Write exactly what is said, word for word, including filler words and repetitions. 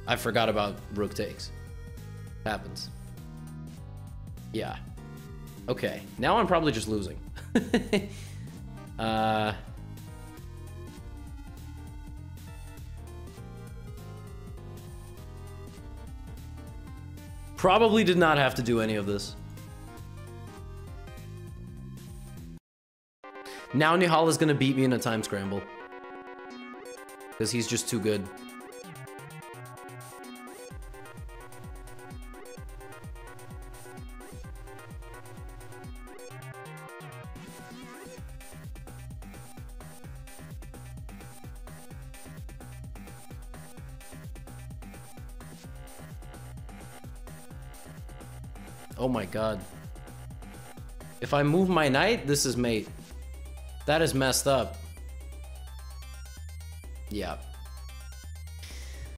I forgot about rook takes. Happens. Yeah. Okay. Now I'm probably just losing. uh... Probably did not have to do any of this. Now Nihal is gonna beat me in a time scramble. Because he's just too good. Oh my god. If I move my knight, this is mate. That is messed up. Yeah.